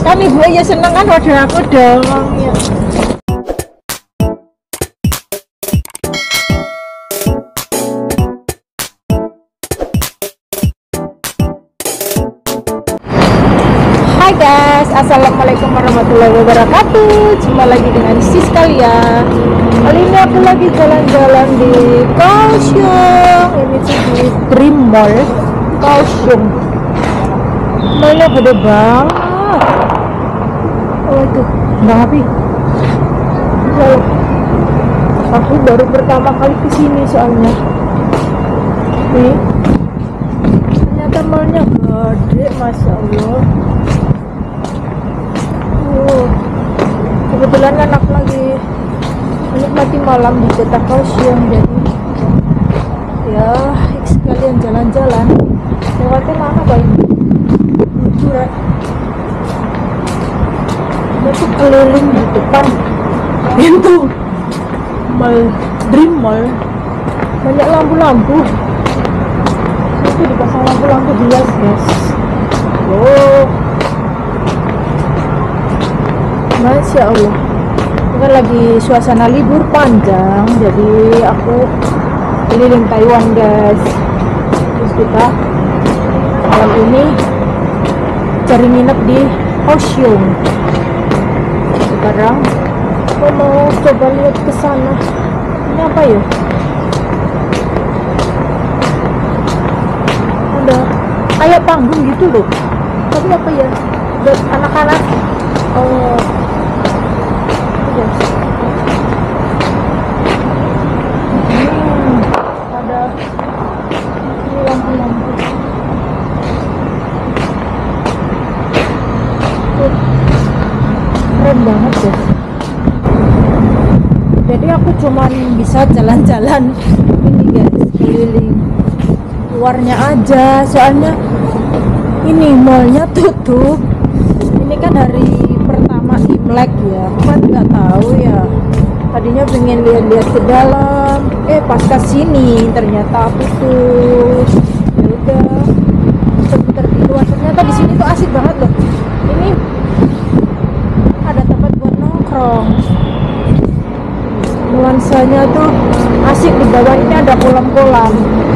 Kan ibu ya seneng kan order aku dong ya. Hai guys, assalamualaikum warahmatullahi wabarakatuh. Jumpa lagi dengan sis kalian. Kali ini aku lagi jalan-jalan di Kaohsiung. Ini sih di Dream Mall Kaohsiung. Mallnya gede banget. Oh itu, Bang Api. Aku baru pertama kali kesini soalnya. Nih, ternyata mallnya gede, masya Allah. Kebetulan kan aku lagi menikmati malam di kota Kaohsiung, jadi ya sekalian jalan-jalan. Lewatnya mana Bang? Lucu ya. Dia tuh keliling di depan pintu mall Dream Mall, banyak lampu-lampu. Itu dipasang lampu-lampu jelas guys. Oh, masya Allah. Ini kan lagi suasana libur panjang, jadi aku keliling Taiwan guys. Terus kita malam ini cari nginep di Kaohsiung. Sekarang aku mau coba lihat ke sana. Ini apa ya? Ada kayak panggung gitu loh. Tapi apa ya? Buat anak-anak. Oh, ada ini lampu-lampu. Keren banget guys. Jadi aku cuman bisa jalan-jalan ini guys, keliling luarnya aja, soalnya ini mallnya tutup. Ini kan hari pertama Imlek ya, aku kan nggak tahu ya. Tadinya pengen lihat-lihat ke dalam, pas ke sini ternyata putus. Ya udah, sebentar di luar. Ternyata di sini tuh asik banget loh. Ini ada tempat buat nongkrong. Nuansanya tuh asik, di bawah ini ada kolam-kolam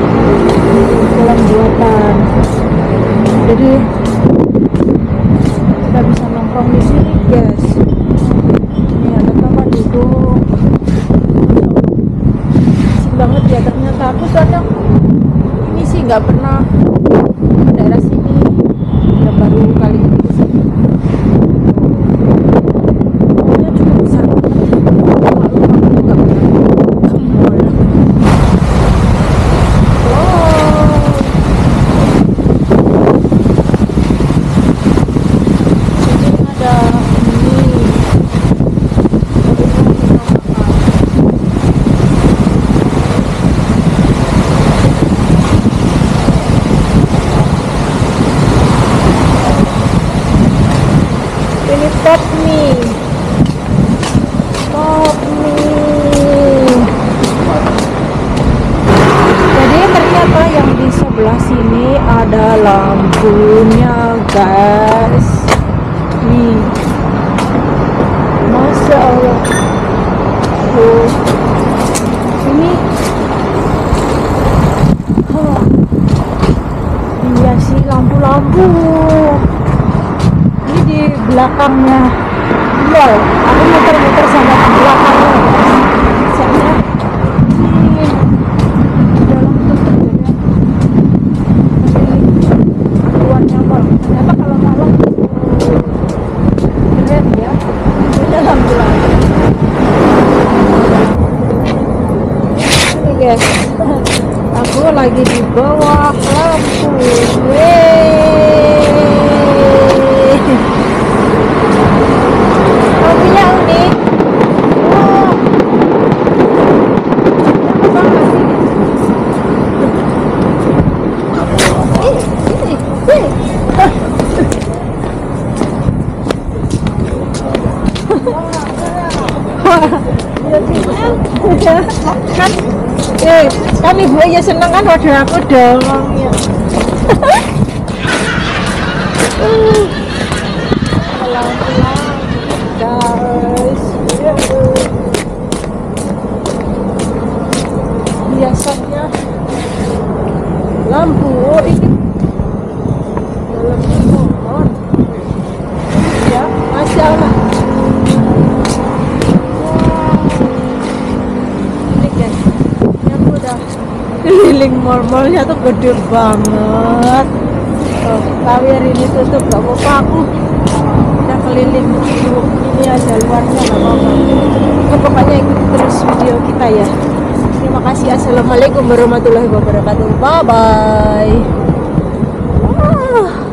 buatan. Jadi kita bisa nongkrong di sini guys. Ini ada tempat duduk. Asik banget ya. Ternyata aku soalnya ini sih nggak pernah ke daerah sini, ya baru kali ini kesini. Mallnya cukup besar. Top mie. Jadi ternyata yang di sebelah sini ada lampunya guys. Nih, masya Allah. Tuh, ini iya sih lampu-lampu. Di belakangnya mall, aku muter-muter sama di belakangnya soalnya ini dalam tutup ya, tapi luarnya mall. Ternyata kalau malam keren ya, dalam bulan ini guys. Aku lagi di bawah lampu. Lampunya unik. Kan ibu ya seneng kan order aku dong ya. pelan-pelan guys. Biasanya lampu ini dalam motor ya, masya Allah. Ini guys, ini aku udah keliling mall-mallnya tuh gede banget. Oh, tapi hari ini tutup, gak apa-apa, aku udah keliling ini aja, luarnya gak apa-apa. Oke, pokoknya ikuti terus video kita ya. Terima kasih. Assalamualaikum warahmatullahi wabarakatuh. Bye bye.